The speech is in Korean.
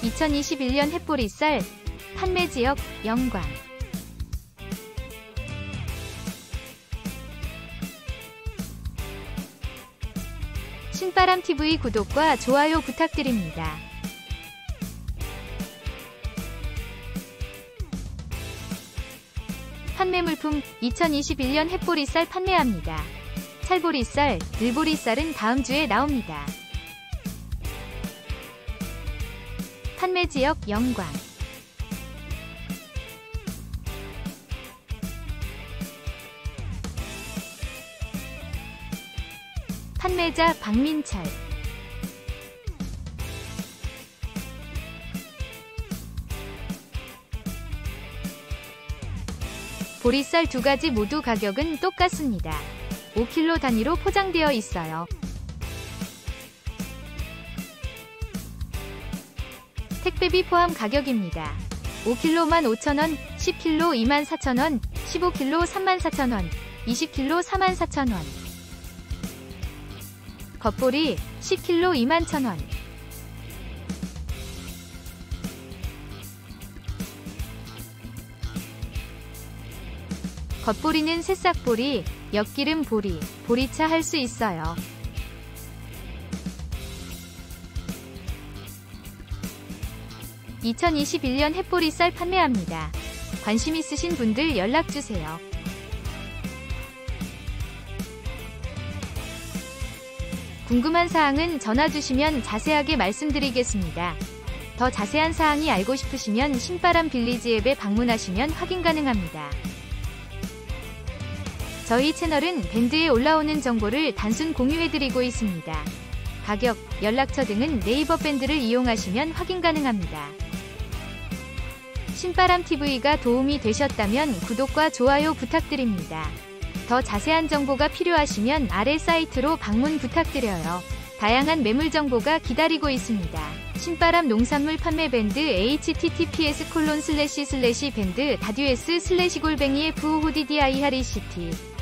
2021년 햇보리쌀 판매지역 영광. 신바람TV 구독과 좋아요 부탁드립니다. 판매물품 2021년 햇보리쌀 판매합니다. 찰보리쌀, 들보리쌀은 다음 주에 나옵니다. 판매지역 영광. 판매자 박민철. 보리쌀 두 가지 모두 가격은 똑같습니다. 5kg 단위로 포장되어 있어요. 택배비 포함 가격입니다. 5kg 15,000원, 10kg 24,000원, 15kg 34,000원, 20kg 44,000원. 겉보리 10kg 21,000원. 겉보리는 새싹보리, 엿기름 보리, 보리차 할 수 있어요. (2021년) 햇보리쌀 판매합니다. 관심 있으신 분들 연락주세요. 궁금한 사항은 전화주시면 자세하게 말씀드리겠습니다. 더 자세한 사항이 알고 싶으시면 신바람 빌리지 앱에 방문하시면 확인 가능합니다. 저희 채널은 밴드에 올라오는 정보를 단순 공유해드리고 있습니다. 가격, 연락처 등은 네이버 밴드를 이용하시면 확인 가능합니다. 신바람TV가 도움이 되셨다면 구독과 좋아요 부탁드립니다. 더 자세한 정보가 필요하시면 아래 사이트로 방문 부탁드려요. 다양한 매물 정보가 기다리고 있습니다. 신바람 농산물 판매 밴드 https://밴드-s/gol뱅이의 부호디디아이하리시티